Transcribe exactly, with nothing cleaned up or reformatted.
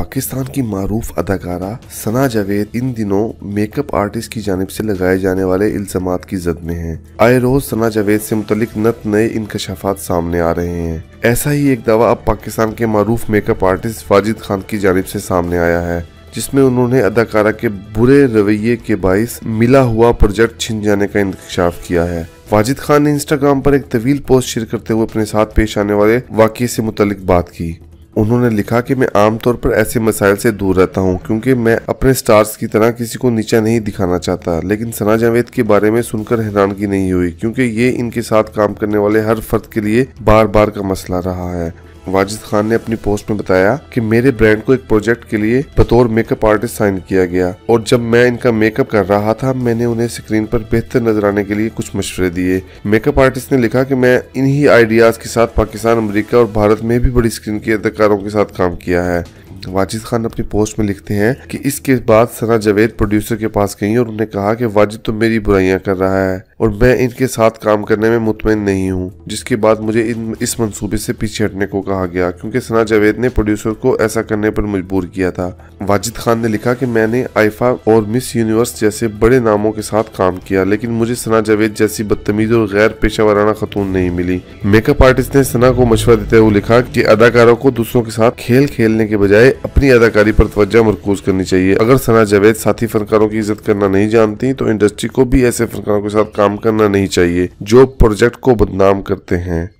पाकिस्तान की मारूफ अदाकारा सना जावेद इन दिनों मेकअप आर्टिस्ट की जानिब से लगाए जाने वाले इल्जामात की जद में हैं। आए रोज सना जावेद से मुतल्लिक नत नए इंकशाफात सामने आ रहे हैं। ऐसा ही एक दावा अब पाकिस्तान के मारूफ मेकअप आर्टिस्ट वाजिद खान की जानिब से सामने आया है, जिसमें उन्होंने अदाकारा के बुरे रवैये के बाइस मिला हुआ प्रोजेक्ट छिन जाने का इंकशाफ किया है। वाजिद खान ने इंस्टाग्राम पर एक तवील पोस्ट शेयर करते हुए अपने साथ पेश आने वाले वाक़ये से मुतल्लिक बात की। उन्होंने लिखा कि मैं आमतौर पर ऐसे मसाइल से दूर रहता हूं क्योंकि मैं अपने स्टार्स की तरह किसी को नीचा नहीं दिखाना चाहता, लेकिन सना जावेद के बारे में सुनकर हैरानगी नहीं हुई क्योंकि ये इनके साथ काम करने वाले हर फर्द के लिए बार बार का मसला रहा है। वाजिद खान ने अपनी पोस्ट में बताया कि मेरे ब्रांड को एक प्रोजेक्ट के लिए बतौर मेकअप आर्टिस्ट साइन किया गया और जब मैं इनका मेकअप कर रहा था मैंने उन्हें स्क्रीन पर बेहतर नजर आने के लिए कुछ मशवरे दिए। मेकअप आर्टिस्ट ने लिखा कि मैं इन्हीं आइडियाज के साथ पाकिस्तान, अमेरिका और भारत में भी बड़ी स्क्रीन के अदाकारों के साथ काम किया है। वाजिद खान अपनी पोस्ट में लिखते हैं कि इसके बाद सना जावेद प्रोड्यूसर के पास गई और उन्हें कहा कि वाजिद तो मेरी बुराइयां कर रहा है और मैं इनके साथ काम करने में मुतमईन नहीं हूं, जिसके बाद मुझे इन, इस मंसूबे से पीछे हटने को कहा गया क्योंकि सना जावेद ने प्रोड्यूसर को ऐसा करने पर मजबूर किया था। वाजिद खान ने लिखा कि मैंने आईफा और मिस यूनिवर्स जैसे बड़े नामों के साथ काम किया, लेकिन मुझे सना जावेद जैसी बदतमीज और गैर पेशा वाराना खतून नहीं मिली। मेकअप आर्टिस्ट ने सना को मशवरा देते हुए लिखा कि अदाकारों को दूसरों के साथ खेल खेलने के बजाय अपनी अदाकारी पर तवज्जो मरकूज करनी चाहिए। अगर सना जावेद साथी फनकारों की इज्जत करना नहीं जानती तो इंडस्ट्री को भी ऐसे फनकारों के साथ काम करना नहीं चाहिए जो प्रोजेक्ट को बदनाम करते हैं।